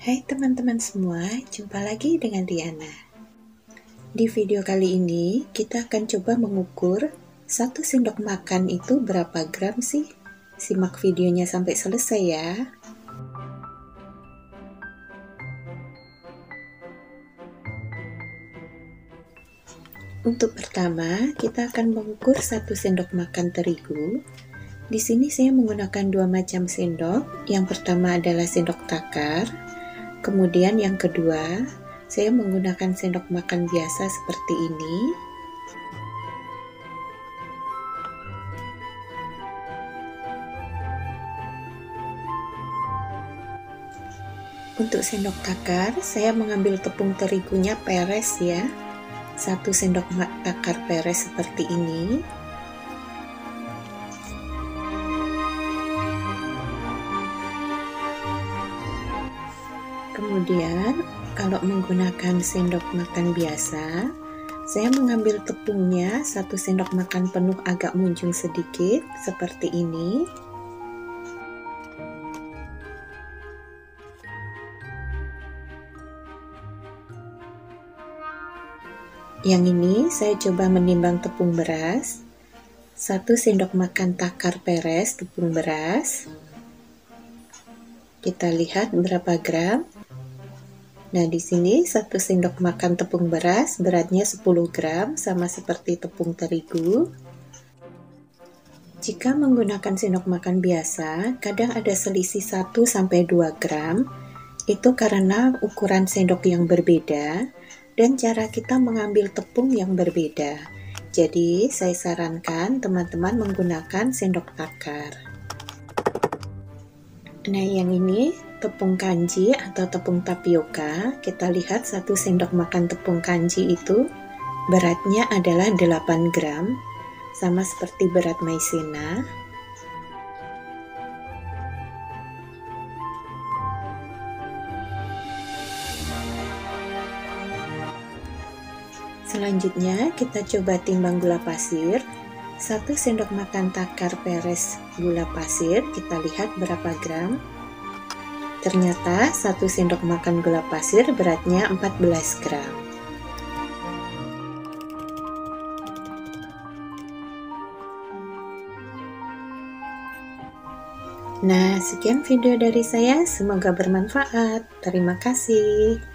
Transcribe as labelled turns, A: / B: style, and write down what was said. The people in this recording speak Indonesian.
A: Hai teman-teman semua, jumpa lagi dengan Diana. Di video kali ini, kita akan coba mengukur 1 sendok makan itu berapa gram sih? Simak videonya sampai selesai ya. Untuk pertama, kita akan mengukur 1 sendok makan terigu. Di sini saya menggunakan 2 macam sendok. Yang pertama adalah sendok takar. Kemudian yang kedua, saya menggunakan sendok makan biasa seperti ini. Untuk sendok takar, saya mengambil tepung terigunya peres ya. 1 sendok takar peres seperti ini. Kemudian, kalau menggunakan sendok makan biasa, saya mengambil tepungnya 1 sendok makan penuh agak munjung sedikit, seperti ini. Yang ini saya coba menimbang tepung beras, 1 sendok makan takar peres tepung beras. Kita lihat berapa gram. Nah, di sini 1 sendok makan tepung beras beratnya 10 gram, sama seperti tepung terigu. Jika menggunakan sendok makan biasa, kadang ada selisih 1-2 gram. Itu karena ukuran sendok yang berbeda dan cara kita mengambil tepung yang berbeda. Jadi, saya sarankan teman-teman menggunakan sendok takar. Nah, yang ini tepung kanji atau tepung tapioka. Kita lihat 1 sendok makan tepung kanji itu beratnya adalah 8 gram, sama seperti berat maizena. Selanjutnya kita coba timbang gula pasir. 1 sendok makan takar peres gula pasir, kita lihat berapa gram. Ternyata 1 sendok makan gula pasir beratnya 14 gram. Nah, sekian video dari saya, semoga bermanfaat. Terima kasih.